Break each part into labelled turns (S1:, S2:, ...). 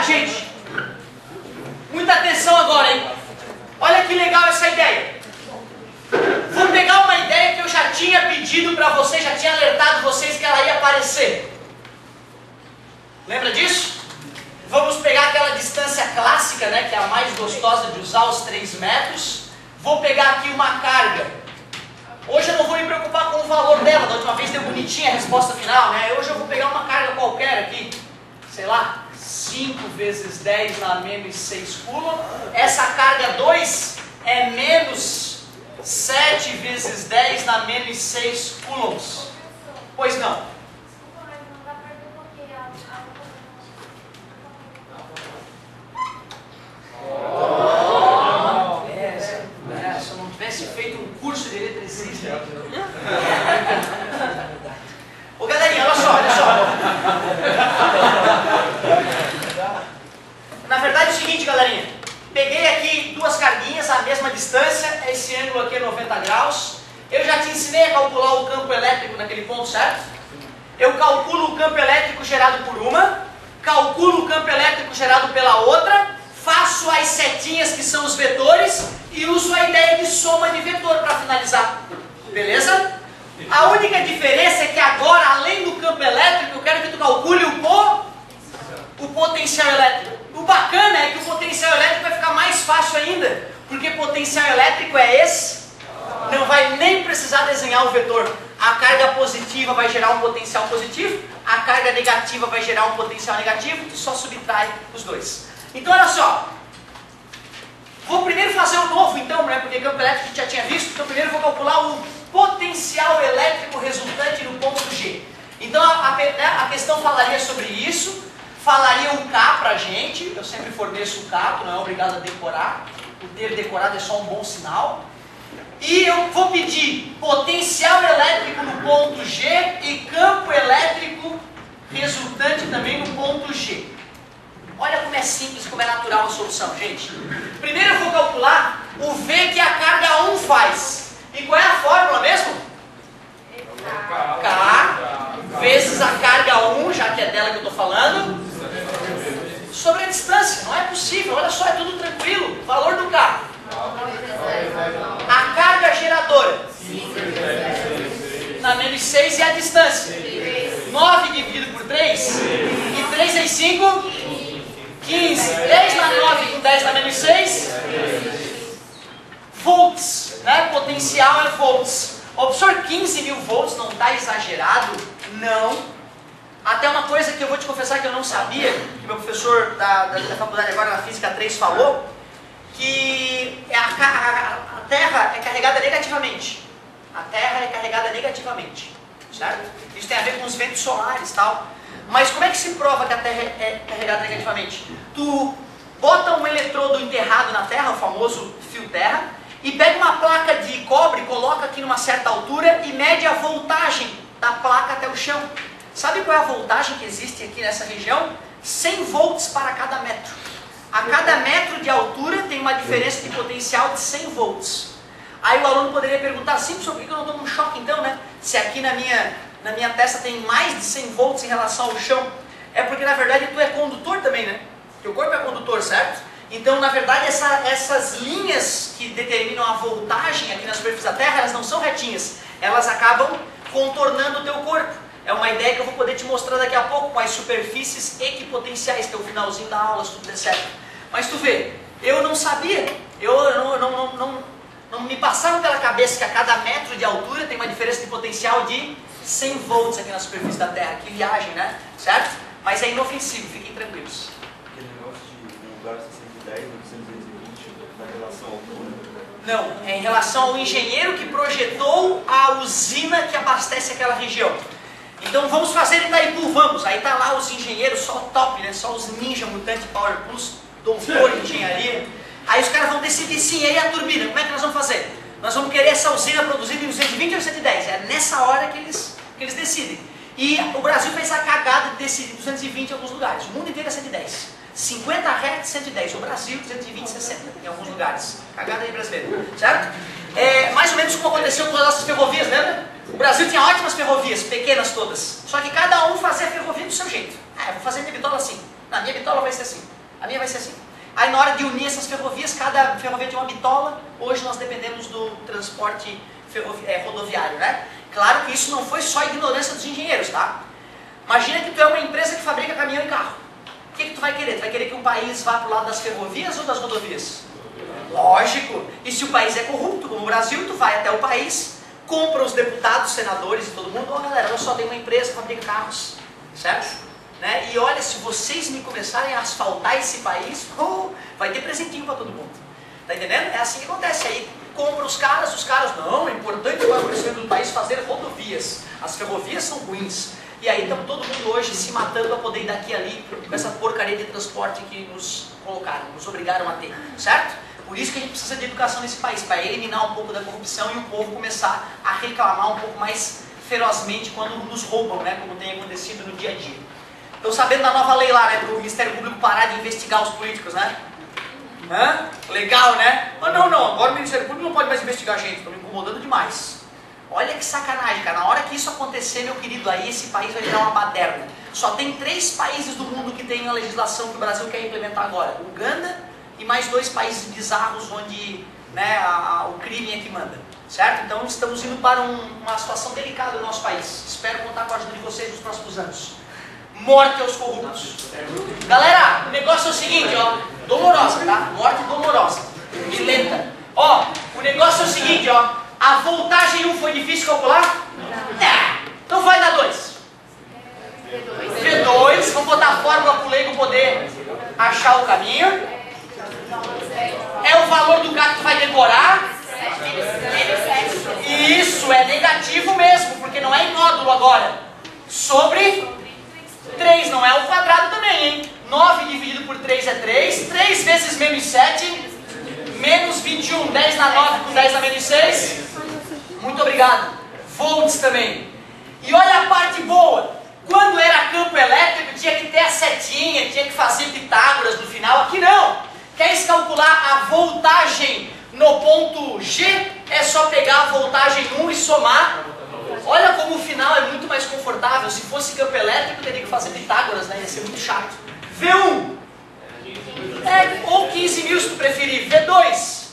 S1: gente, muita atenção agora, hein? Olha que legal essa ideia. Vou pegar uma ideia que eu já tinha pedido para vocês, já tinha alertado vocês que ela ia aparecer. Lembra disso? Vamos pegar aquela distância clássica, né, que é a mais gostosa de usar, os 3 metros. Vou pegar aqui uma carga. Hoje eu não vou me preocupar com o valor dela, da última vez deu bonitinha a resposta final, né? Hoje eu vou pegar uma carga qualquer aqui, sei lá, 5 vezes 10 na menos 6 coulomb. Essa carga 2 é menos 7 vezes 10 na menos 6 coulombs. Pois não. Se eu não tivesse feito um curso de eletricista. Ô galerinha, olha só. Na verdade é o seguinte, galerinha. Peguei aqui 2 carguinhas, a mesma distância, esse ângulo aqui é 90 graus. Eu já te ensinei a calcular o campo elétrico naquele ponto, certo? Eu calculo o campo elétrico gerado por uma, calculo o campo elétrico gerado pela outra, faço as setinhas que são os vetores e uso a ideia de soma de vetor para finalizar. Beleza? A única diferença é que agora, além do campo elétrico, eu quero que tu calcule o potencial elétrico. O bacana é que o potencial elétrico vai ficar mais fácil ainda, porque potencial elétrico é esse, não vai nem precisar desenhar o vetor. A carga positiva vai gerar um potencial positivo, a carga negativa vai gerar um potencial negativo, e só subtrai os dois. Então olha só, vou primeiro fazer o novo então, né, porque campo elétrico a gente já tinha visto, então primeiro vou calcular o potencial elétrico resultante no ponto G. Então a questão falaria sobre isso, falaria o K pra gente, eu sempre forneço o K, tu não é obrigado a decorar, o ter decorado é só um bom sinal. E eu vou pedir potencial elétrico no ponto G e campo elétrico resultante também no ponto G. Olha como é simples, como é natural a solução, gente. Primeiro eu vou calcular o V que a carga 1 faz. E qual é a fórmula mesmo? K vezes a carga 1, já que é dela que eu estou falando, sobre a distância. Não é possível, olha só, é tudo tranquilo. Valor do K. A carga geradora na menos 6 e a distância. 9 dividido por 3. E 3 vezes 5, 15. 10 na 9 com 10 na menos 6. Volts, né? Potencial é volts. Ó, professor, 15.000 volts não está exagerado? Não. Até uma coisa que eu vou te confessar que eu não sabia, que meu professor da faculdade agora na Física 3 falou, que a Terra é carregada negativamente. A Terra é carregada negativamente, certo? Isso tem a ver com os ventos solares e tal. Mas como é que se prova que a Terra é carregada negativamente? Tu bota um eletrodo enterrado na Terra, o famoso fio terra, e pega uma placa de cobre, coloca aqui numa certa altura e mede a voltagem da placa até o chão. Sabe qual é a voltagem que existe aqui nessa região? 100 volts para cada metro. A cada metro de altura tem uma diferença de potencial de 100 volts. Aí o aluno poderia perguntar assim, por que eu não tomo um choque então, né? Se aqui na minha testa tem mais de 100 volts em relação ao chão. É porque na verdade tu é condutor também, né? Teu corpo é condutor, certo? Então na verdade essas linhas que determinam a voltagem aqui na superfície da Terra, elas não são retinhas. Elas acabam contornando o teu corpo. É uma ideia que eu vou poder te mostrar daqui a pouco com as superfícies equipotenciais, que é o finalzinho da aula, se tudo der certo. Mas tu vê, eu não sabia, não me passaram pela cabeça que a cada metro de altura tem uma diferença de potencial de 100 volts aqui na superfície da Terra. Que viagem, né? Certo? Mas é inofensivo, fiquem tranquilos.
S2: Aquele negócio de um lugar 110 ou 120 na relação à altura?
S1: Não, é em relação ao engenheiro que projetou a usina que abastece aquela região. Então vamos fazer Itaipu, vamos. Aí tá lá os engenheiros, só top, né? Só os ninja mutante Power Plus, doutor em engenharia. Aí os caras vão decidir sim, e aí a turbina, como é que nós vamos fazer? Nós vamos querer essa usina produzida em 220 ou 110. É nessa hora que eles decidem. E o Brasil fez a cagada de decidir 220 em alguns lugares. O mundo inteiro é 110. 50 Hz, 110. O Brasil, 220, 60 em alguns lugares. Cagada aí brasileira, certo? É mais ou menos como aconteceu com as nossas ferrovias, lembra? O Brasil tinha ótimas ferrovias, pequenas todas. Só que cada um fazia a ferrovia do seu jeito. Ah, eu vou fazer minha bitola assim. Na minha bitola vai ser assim. A minha vai ser assim. Aí na hora de unir essas ferrovias, cada ferrovia tem uma bitola. Hoje nós dependemos do transporte rodoviário, né? Claro que isso não foi só ignorância dos engenheiros, tá? Imagina que tu é uma empresa que fabrica caminhão e carro. O que tu vai querer? Tu vai querer que um país vá para o lado das ferrovias ou das rodovias? Lógico! E se o país é corrupto, como o Brasil, tu vai até o país, compra os deputados, senadores e todo mundo. Ó, galera, eu só tenho uma empresa que fabrica carros, certo? Né? E olha, se vocês me começarem a asfaltar esse país, vai ter presentinho para todo mundo. Tá entendendo? É assim que acontece. Aí compra os caras, não, é importante para o crescimento do país fazer rodovias. As ferrovias são ruins. E aí estamos todo mundo hoje se matando para poder ir daqui a ali com essa porcaria de transporte que nos colocaram, nos obrigaram a ter, certo? Por isso que a gente precisa de educação nesse país, para eliminar um pouco da corrupção e o povo começar a reclamar um pouco mais ferozmente quando nos roubam, né, como tem acontecido no dia a dia. Estão sabendo da nova lei lá, né, para o Ministério Público parar de investigar os políticos, né? Hã? Legal, né? Mas não, agora o Ministério Público não pode mais investigar a gente, estão me incomodando demais. Olha que sacanagem, cara. Na hora que isso acontecer, meu querido, aí esse país vai virar uma baderna. Só tem 3 países do mundo que tem a legislação que o Brasil quer implementar agora. Uganda e mais 2 países bizarros onde, né, o crime é que manda. Certo? Então estamos indo para uma situação delicada no nosso país. Espero contar com a ajuda de vocês nos próximos anos. Morte aos corruptos. Galera, o negócio é o seguinte, ó. Dolorosa, tá? Morte dolorosa. E lenta. Ó, o negócio é o seguinte, ó. A voltagem 1 foi difícil calcular? Não. Então vai dar 2. V2. Vamos botar a fórmula para o leigo poder achar o caminho. É o valor do K que tu vai decorar. Isso, é negativo mesmo, porque não é em módulo agora. Sobre 3, não é o quadrado também, hein? 9 dividido por 3 é 3. 3 vezes menos 7, menos 21. 10 na 9 com 10 na menos 6. Muito obrigado. Volts também. E olha a parte boa. Quando era campo elétrico, tinha que ter a setinha, tinha que fazer Pitágoras no final. Aqui não. Queres calcular a voltagem no ponto G? É só pegar a voltagem 1 e somar. Olha como o final é muito mais confortável. Se fosse campo elétrico, teria que fazer Pitágoras, né? Ia ser muito chato. V1. Ou 15 mil se tu preferir. V2.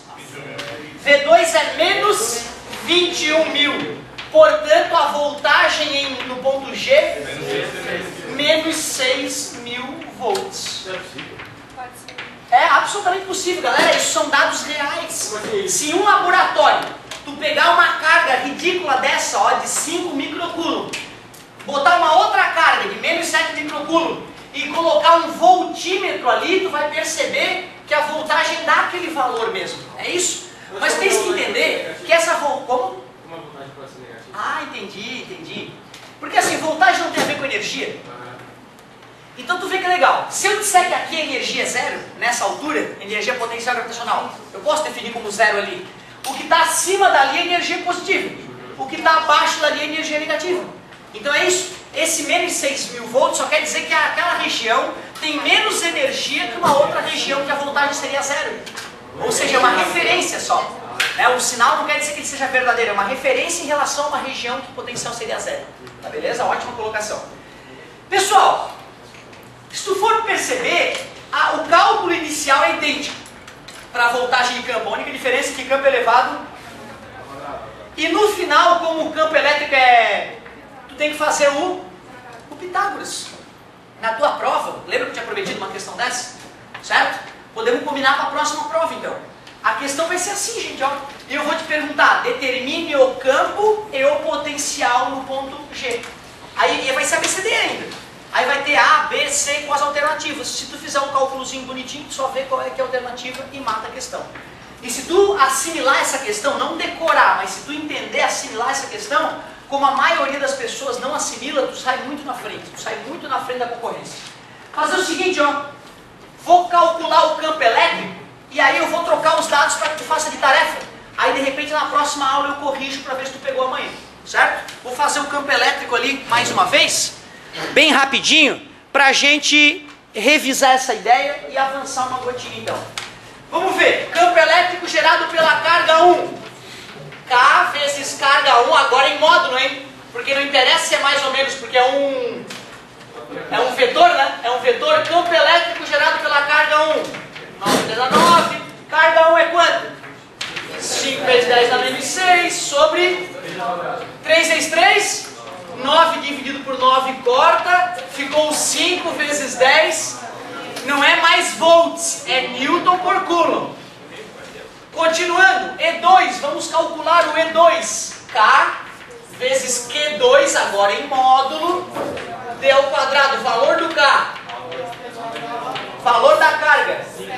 S1: V2 é menos 21 mil. Portanto, a voltagem no ponto G, menos 6 mil volts. É absolutamente possível, galera. Isso são dados reais. Se em um laboratório tu pegar uma carga ridícula dessa, ó, de 5 microcoulomb, botar uma outra carga de menos 7 microcoulomb e colocar um voltímetro ali, tu vai perceber que a voltagem dá aquele valor mesmo. É isso? Mas tem que entender que essa voltagem... Como?
S3: Uma voltagem pode ser negativa.
S1: Ah, entendi. Porque assim, voltagem não tem a ver com energia. Então tu vê que é legal. Se eu disser que aqui a energia é zero, nessa altura, energia potencial gravitacional, eu posso definir como zero ali. O que está acima dali é energia positiva. O que está abaixo dali é energia negativa. Então é isso. Esse menos 6 mil volts só quer dizer que aquela região tem menos energia que uma outra região que a voltagem seria zero. Ou seja, é uma referência só. Né? O sinal não quer dizer que ele seja verdadeiro, é uma referência em relação a uma região que o potencial seria zero. Tá beleza? Ótima colocação. Pessoal, se tu for perceber, o cálculo inicial é idêntico para a voltagem de campo. A única diferença é que campo elevado. E no final, como o campo elétrico tu tem que fazer o Pitágoras. Na tua prova, lembra que eu tinha prometido uma questão dessa? Certo? Podemos combinar para a próxima prova, então. A questão vai ser assim, gente, ó. E eu vou te perguntar, determine o campo e o potencial no ponto G. Aí vai ser ABCD ainda. Aí vai ter A, B, C com as alternativas. Se tu fizer um cálculozinho bonitinho, tu só vê qual é que é a alternativa e mata a questão. E se tu assimilar essa questão, não decorar, mas se tu entender, assimilar essa questão, como a maioria das pessoas não assimila, tu sai muito na frente. Tu sai muito na frente da concorrência. Fazer o seguinte, ó. Vou calcular o campo elétrico e aí eu vou trocar os dados para que tu faça de tarefa. Aí de repente na próxima aula eu corrijo para ver se tu pegou amanhã. Certo? Vou fazer o campo elétrico ali mais uma vez, bem rapidinho, para a gente revisar essa ideia e avançar uma gotinha então. Vamos ver. Campo elétrico gerado pela carga 1. K vezes carga 1, agora em módulo, hein? Porque não interessa se é mais ou menos, porque é um vetor, né? É um vetor, campo elétrico gerado pela carga 5 vezes 10 não é mais volts, é Newton por Coulomb. Continuando, E2, vamos calcular o E2. K vezes Q2, agora em módulo, D ao quadrado, valor do K. Valor da carga.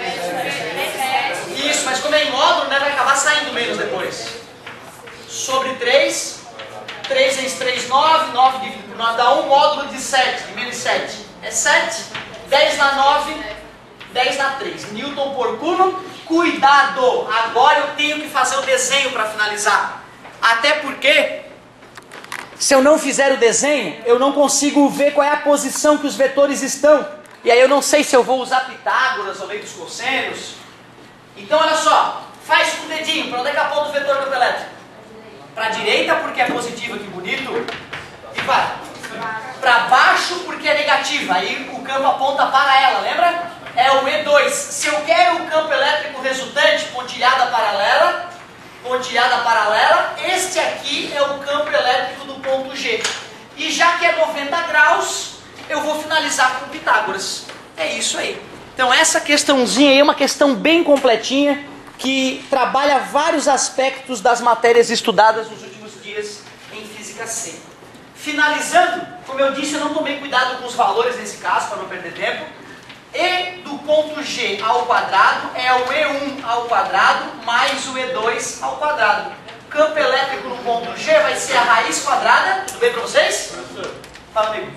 S1: Isso, mas como é em módulo, né, vai acabar saindo menos depois. Sobre 3. 3 vezes 3, 9. 9 dividido por 9 dá 1 módulo de 7. De menos 7 é 7. 10 na 9, 10 na 3. Newton por Coulomb. Cuidado! Agora eu tenho que fazer o desenho para finalizar. Até porque, se eu não fizer o desenho, eu não consigo ver qual é a posição que os vetores estão. E aí eu não sei se eu vou usar Pitágoras ou lei dos cossenos. Então olha só, faz com o dedinho. Para onde é que aponta o vetor campo elétrico? Para a direita porque é positiva, que bonito. E vai. Para baixo porque é negativa. Aí o campo aponta para ela, lembra? É o E2. Se eu quero o campo elétrico resultante, pontilhada paralela, este aqui é o campo elétrico do ponto G. E já que é 90 graus, eu vou finalizar com Pitágoras. É isso aí. Então essa questãozinha aí é uma questão bem completinha, que trabalha vários aspectos das matérias estudadas nos últimos dias em Física C. Finalizando, como eu disse, eu não tomei cuidado com os valores nesse caso, para não perder tempo. E do ponto G ao quadrado é o E1 ao quadrado mais o E2 ao quadrado. Campo elétrico no ponto G vai ser a raiz quadrada. Tudo bem para vocês? Fala comigo.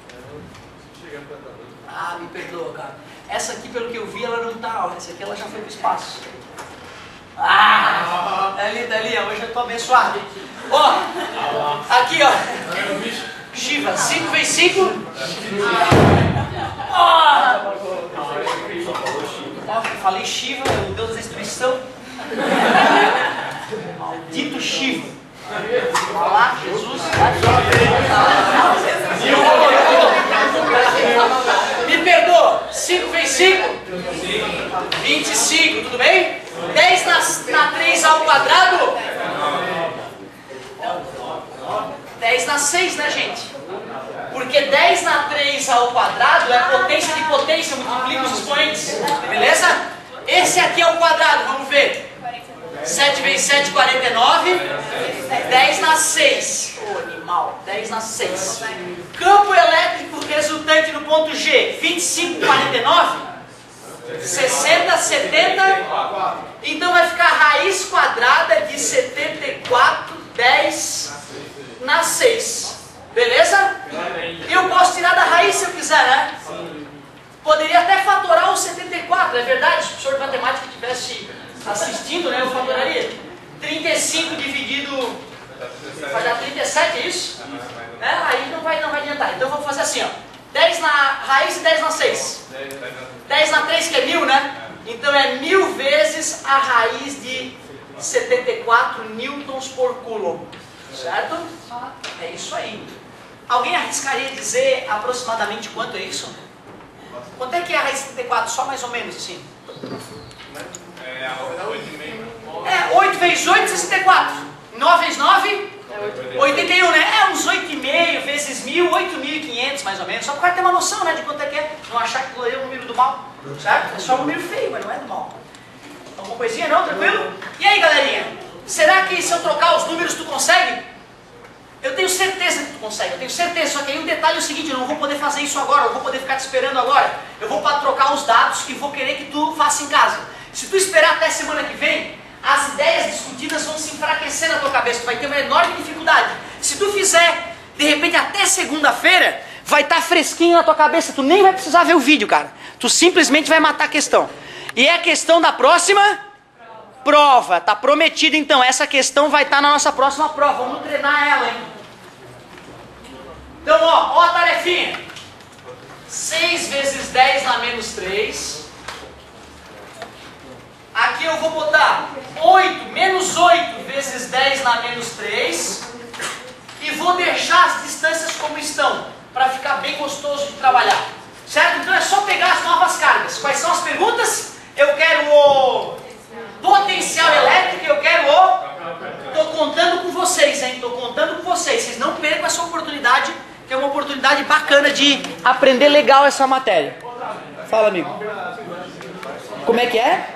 S1: Ah, me perdoa, cara. Essa aqui, pelo que eu vi, ela não está. Essa aqui ela já foi para o espaço. Ah, tá ali, hoje eu estou abençoado. Ó, aqui, ó. Shiva, 5 vezes 5. Falei Shiva, o Deus da destruição. Maldito Shiva. Falar, Jesus. Me perdoa. 5 vezes 5? 25, tudo bem? 10 na 3 ao quadrado? 10 na 6, né, gente? Porque 10 na 3 ao quadrado é potência de potência, multiplica os expoentes. Beleza? Esse aqui é o quadrado, vamos ver. 7 vezes 7, 49. 10 na 6. Ô, animal, 10 na 6. Campo elétrico resultante no ponto G, 25, 49. 60, 70. Então vai ficar raiz quadrada de 74, 10 na 6. Beleza? Eu posso tirar da raiz se eu quiser, né? Poderia até fatorar o 74, é verdade? Se o professor de matemática estivesse assistindo, né, eu fatoraria. 35 dividido... vai dar 37, é isso? É, aí não vai adiantar. Então vamos fazer assim, ó. 10 na raiz e 10 na 6. 10 na 3 que é 1000, né? Então é 1000 vezes a raiz de 74 newtons por coulomb. Certo? É isso aí. Alguém arriscaria dizer aproximadamente quanto é isso? Quanto é que é a raiz de 74? Só mais ou menos assim. 8 vezes 8, 64. 9 vezes 9? 81, né? É uns 8,5 vezes 1000, 8.500 mais ou menos. Só para o cara ter uma noção, né, de quanto é que é. Não achar que é o número do mal. Certo? É só um número feio, mas não é do mal. Alguma coisinha não? Tranquilo? E aí, galerinha? Será que se eu trocar os números tu consegue? Eu tenho certeza que tu consegue, eu tenho certeza. Só que aí o detalhe é o seguinte, eu não vou poder fazer isso agora, eu não vou poder ficar te esperando agora. Eu vou para trocar os dados e vou querer que tu faça em casa. Se tu esperar até semana que vem, as ideias discutidas vão se enfraquecer na tua cabeça, tu vai ter uma enorme dificuldade. Se tu fizer, de repente, até segunda-feira, vai estar fresquinho na tua cabeça, tu nem vai precisar ver o vídeo, cara. Tu simplesmente vai matar a questão. E é a questão da próxima prova, tá prometido então, essa questão vai estar na nossa próxima prova, vamos treinar ela, hein? Então, ó a tarefinha. 6 vezes 10 na menos 3. Aqui eu vou botar 8, menos 8 vezes 10 na menos 3. E vou deixar as distâncias como estão, para ficar bem gostoso de trabalhar. Certo? Então é só pegar as novas cargas. Quais são as perguntas? Eu quero o potencial elétrico, eu quero o... Estou contando com vocês, hein? Estou contando com vocês. Vocês não percam essa oportunidade, que é uma oportunidade bacana de aprender legal essa matéria. Fala, amigo. Como é que é?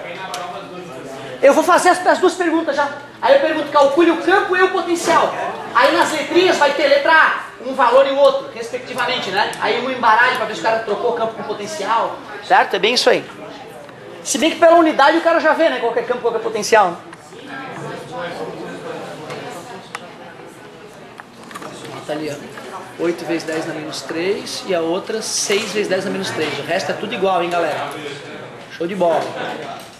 S1: Eu vou fazer as duas perguntas já. Aí eu pergunto, calcule o campo e o potencial. Aí nas letrinhas vai ter letra A, um valor e o outro, respectivamente, né? Aí um embaralho para ver se o cara trocou o campo com potencial. Certo? É bem isso aí. Se bem que pela unidade o cara já vê, né? Qualquer campo, qualquer potencial. Tá ali, ó. 8 vezes 10 na menos 3 e a outra 6 vezes 10 na menos 3. O resto é tudo igual, hein, galera? Show de bola.